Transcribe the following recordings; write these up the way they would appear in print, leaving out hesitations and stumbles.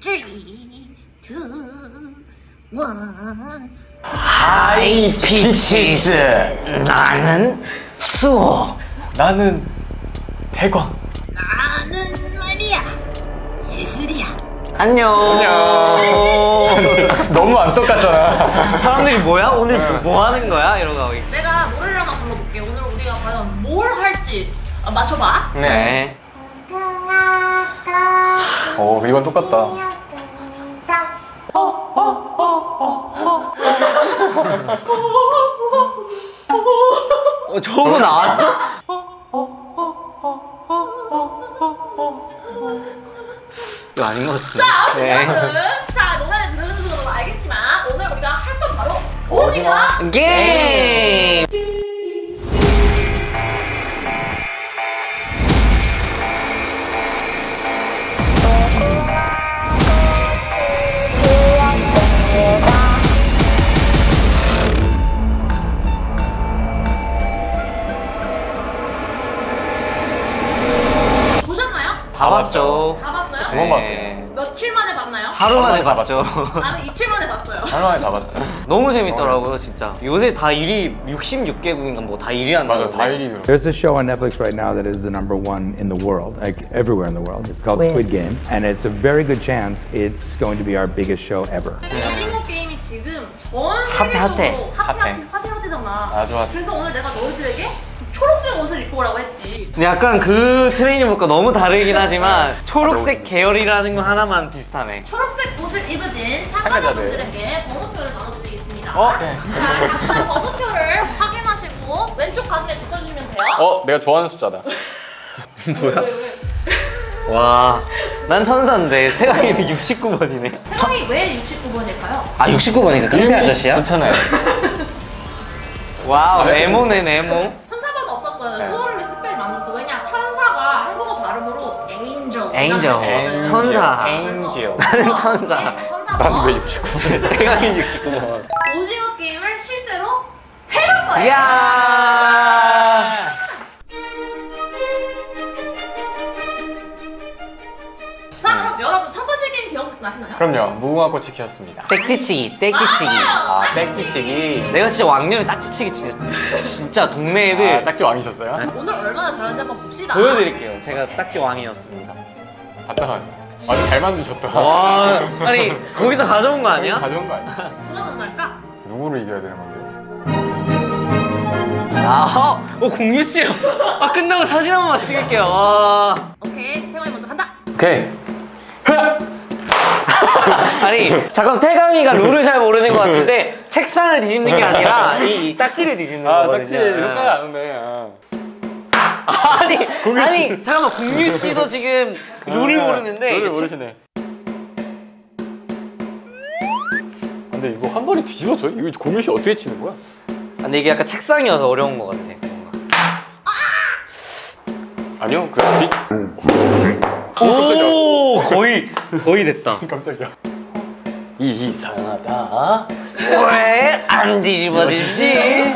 3, 2, 1. 하이 피치스. 나는 수호. 나는 대광. 나는 말이야 예술이야. 안녕. 너무 안 똑같잖아. 사람들이 뭐야? 오늘 뭐 하는 거야? 이러고. 내가 노래를 하나 불러볼게. 오늘 우리가 과연 뭘 할지 맞춰봐. 네. 이건 똑같다. 저거 나왔어? 이거 아닌 것 같은데. 자, 어쨌든 자, 노래는 들으셔서 알겠지만 오늘 우리가 할 건 바로 오징어 게임. 보셨나요? 다 봤죠. 다 봤어요? 두 번 봤어요. 며칠 만에 봤나요? 하루 만에 다 봤죠. 나는 이틀 만에 봤어요. 하루만에 다 봤죠. 너무 재밌더라고요, 진짜. 요새 다 1위 66개국인가 뭐 다 1위 한다고. 맞아, 다 1위 들어. There's a show on Netflix right now that is the #1 in the world, like everywhere in the world. It's called Squid Game, and it's a very good chance it's going to be our biggest show ever. 오징어 게임이 지금 전 핫해. 세계적으로 핫해 화제잖아. 아주 핫해. 그래서 오늘 내가 너희들에게 초록색 옷을 입고 오라고 했지. 근데 약간 그 트레이닝복과 너무 다르긴 하지만 초록색 계열이라는 거 하나만 비슷하네. 초록색 옷을 입으신 참가자분들에게 번호표를 나눠드리겠습니다. 네. 자, 각자 번호표를 확인하시고 왼쪽 가슴에 붙여주시면 돼요. 내가 좋아하는 숫자다. 뭐야? 와, 난 천사인데 태강이는 69번이네. 태광이 왜 69번일까요? 아, 69번이니까 깡패 아저씨야? 괜찮아요. 와우, 네모네, 네모. 천사번은 없었어요. 수호를 특별히 만들었어. 왜냐? 천사가 한국어 발음으로 angel. 엔젤, 천사. 엔젤. 나는 천사. 난 왜 69번? 태강이 69번. 오징어 게임을 실제로 해볼 거예요. 이야. 자, 그럼 여러분 첫 번째 게임 기억나시나요? 그럼요. 무궁화꽃이 피었습니다. 땡치치기, 땡치치기. 땡치치기. 내가 진짜 왕년에 딱지치기 진짜 동네 애들 딱지 왕이셨어요? 오늘 얼마나 잘하는지 한번 봅시다. 보여드릴게요. 제가 딱지 왕이었습니다. 답답하죠. 아주 잘 만드셨다. 와, 아니 거기서 가져온 거 아니야? 가져온 거 아니야? 누가 먼저 할까? 누구를 이겨야 되는 건데? 아, 공유 씨요. 아, 끝나고 사진 한 번만 찍을게요. 와. 오케이, 태광이 먼저 간다. 오케이. 아니 잠깐 태강이가 룰을 잘 모르는 것 같은데 책상을 뒤집는 게 아니라 이 딱지를 뒤집는 거거든요. 딱지 효과가 안 오네. 아니 잠깐만, 공유 씨도 지금 룰을 모르는데 룰을 이게 모르시네. 근데 이거 한 번에 뒤집어져? 이거 공유씨 어떻게 치는 거야? 근데 이게 약간 책상이어서 어려운 것 같아. 아니요, 오, 거의 됐다. 깜짝이야. 이상하다. 왜 안 뒤집어지지?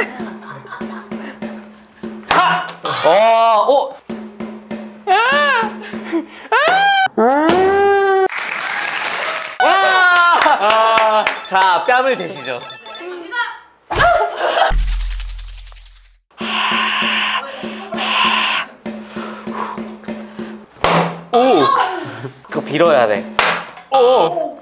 와! 자, 뺨을 대시죠. 오! 그거 빌어야 돼. 오! 오!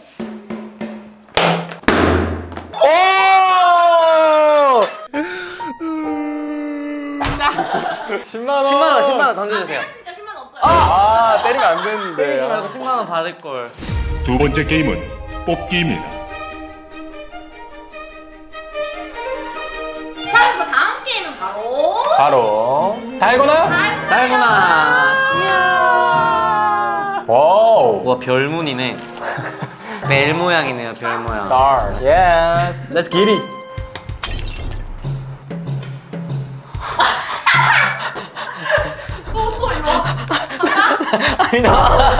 10만원! 10만 원 던져주세요. 때렸으니까 10만 원 없어요. 때리면 안 되는데. 때리지 말고 10만 원 받을 걸. 두 번째 게임은 뽑기입니다. 자, 그래서 다음 게임은 바로 달고나. 와우. 와, 별문이네. 벨 모양이네요, 별 모양. Star. Yes. Let's get it. 또 소리 봐. 아니 나.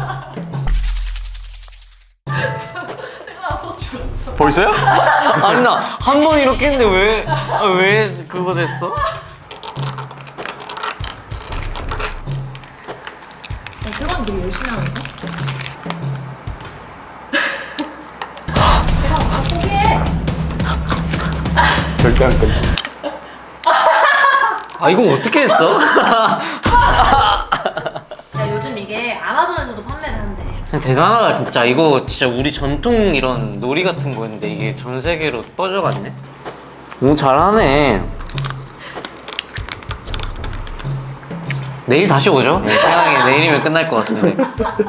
태광아 소 죽었어. 벌써요? 아니 나 한 번 이렇게 했는데 왜 그거 됐어? 태광이 되게 열심히 하는데? 그냥 끝나. 아 이거 어떻게 했어? 야, 요즘 이게 아마존에서도 판매를 한대. 대단하다 진짜. 이거 진짜 우리 전통 이런 놀이 같은 거였는데 이게 전 세계로 뻗어갔네. 오 잘하네. 내일 다시 오죠? 네, 태양이 내일이면 끝날 것 같은데.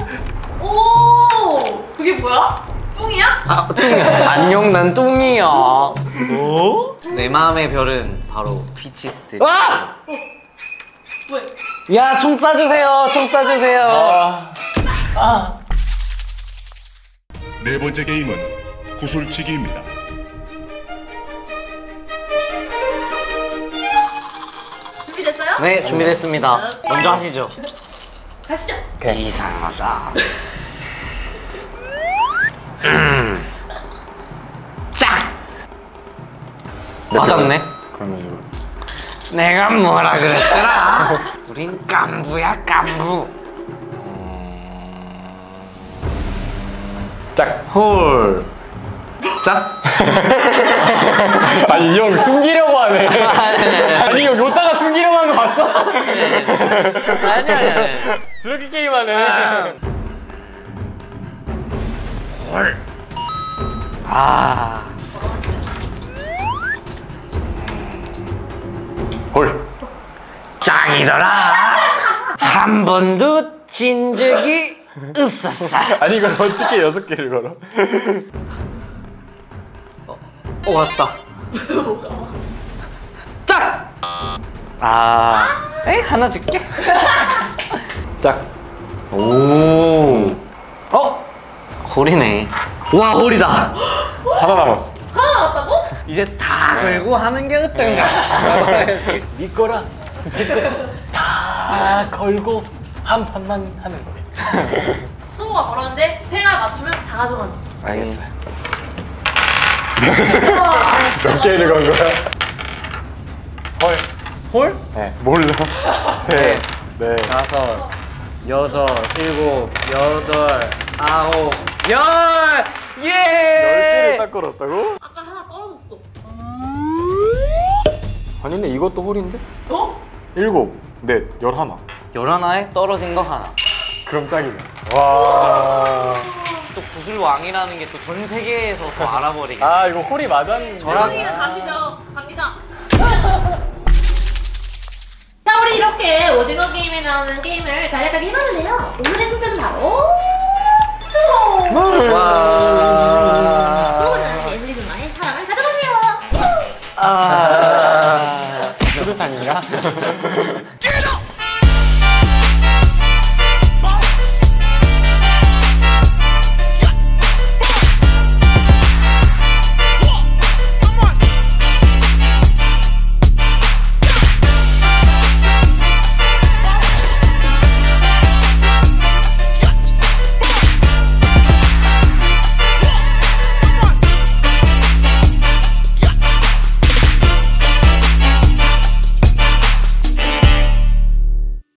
오! 그게 뭐야? 뚱이야? 아 뚱이야. 안녕 난 뚱이야. 오? 내 마음의 별은 바로 피치스트. 와! 왜? 야 총 쏴주세요. 총 쏴주세요. 네 번째 게임은 구슬치기입니다. 준비됐어요? 네 준비됐습니다. 먼저 하시죠. 가시죠. 이상하다. 짝! 맞았네. 그러면 이거. 내가 뭐라 그랬더라? 우린 깐부야 깐부. 짝. 홀. 짝? 아니 이 형 숨기려고 하네. 아니 형 요따가 숨기려고 하는 거 봤어? 아니야. 그렇게 게임하네. 홀. 아. 홀. 짱이더라. 한 번도 진 적이 없었어. 아니 이걸 어떻게 6개를 걸어? 왔다. 짝! 아, 에이 하나 줄게. 짝. 오. 홀이네. 와 홀이다. 하나 남았어. 하나 남았다고? 이제 다 걸고 하는 게 어떤가? 네 거라. 다 걸고 한 판만 하는 거래. 수호가 걸었는데 태가 맞추면 다 가져가는 거야. 알겠어요. 몇 개를 건 거야? 헐. 홀? 네. 몰라. 셋. 네. 5, 6, 7, 8, 9, 10! 예! 10개를 딱 걸었다고? 아까 하나 떨어졌어. 아니네 이것도 홀인데? 어? 7, 넷, 11. 11에 떨어진 거 하나. 그럼 짝이네. 와. 또 구슬왕이라는 게 또 전 세계에서 더 알아버리게. 아 이거 홀이 맞았는데. 저랑이는 가시죠. 갑니다. 자, 우리 이렇게 오징어 게임에 나오는 게임을 간략하게 해봤는데요. 오늘의 승자는 바로 수호!